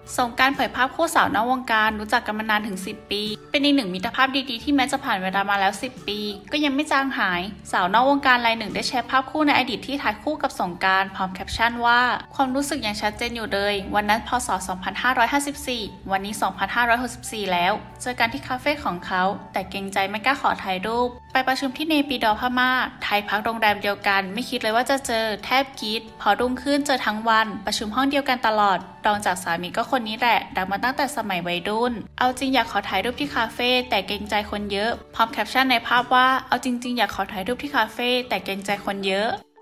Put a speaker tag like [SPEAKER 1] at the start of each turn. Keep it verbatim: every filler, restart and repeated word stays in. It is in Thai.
[SPEAKER 1] สงกรานต์เผยภาพคู่สาวนอกวงการรู้จักกันมานานถึงสิบปีเป็นอีกหนึ่งมิตรภาพดีๆที่แม้จะผ่านเวลามาแล้วสิบปีก็ยังไม่จางหายสาวนอกวงการรายหนึ่งได้แชร์ภาพคู่ในอดีตที่ถ่ายคู่กับสงกรานต์พร้อมแคปชั่นว่าความรู้สึกยังชัดเจนอยู่เลยวันนั้นพศสองพันห้าร้อยห้าสิบสี่วันนี้สองพันห้าร้อยหกสิบสี่แล้วเจอกันที่คาเฟ่ของเขาแต่เกรงใจไม่กล้าขอถ่ายรูปไปประชุมที่เนปิดอพม่าไทยพักโรงแรมเดียวกันไม่คิดเลยว่าจะเจอแทบกรี๊ดพอรุ่งขึ้นเจอทั้งวันประชุมห้องเดียวกันตลอดรองจากสามีก็คนนี้แหละดังมาตั้งแต่สมัยวัยรุ่นเอาจริงอยากขอถ่ายรูปที่คาเฟ่แต่เกรงใจคนเยอะพร้อมแคปชั่นในภาพว่าเอาจริงๆอยากขอถ่ายรูปที่คาเฟ่แต่เกรงใจคนเยอะ